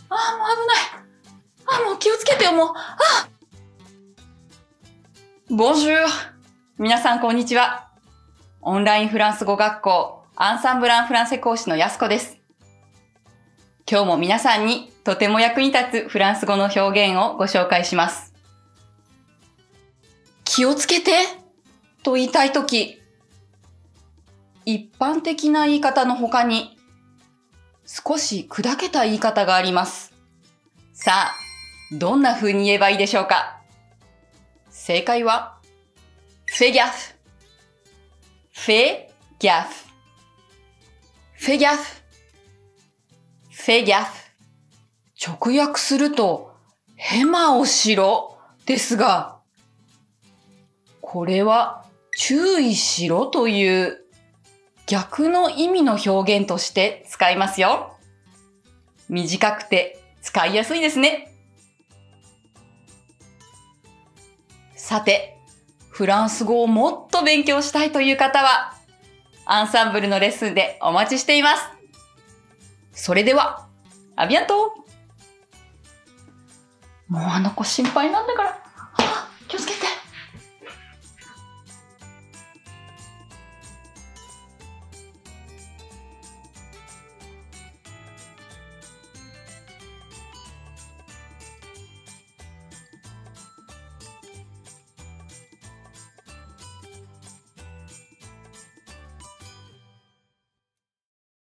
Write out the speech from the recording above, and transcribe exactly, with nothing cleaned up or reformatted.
ああ、もう危ない。ああ、もう気をつけてよ、もう。ああ。Bonjour。皆さん、こんにちは。オンラインフランス語学校、アンサンブランフランセ講師のやすこです。今日も皆さんにとても役に立つフランス語の表現をご紹介します。気をつけてと言いたいとき、一般的な言い方の他に少し砕けた言い方があります。さあ、どんな風に言えばいいでしょうか？正解は、fais gaffe。fais gaffe。fais gaffe。fais gaffe。直訳すると、ヘマをしろですが、これは注意しろという逆の意味の表現として使いますよ。短くて使いやすいですね。さて、フランス語をもっと勉強したいという方は、アンサンブルのレッスンでお待ちしています。それでは、アビアント。もうあの子心配なんだから。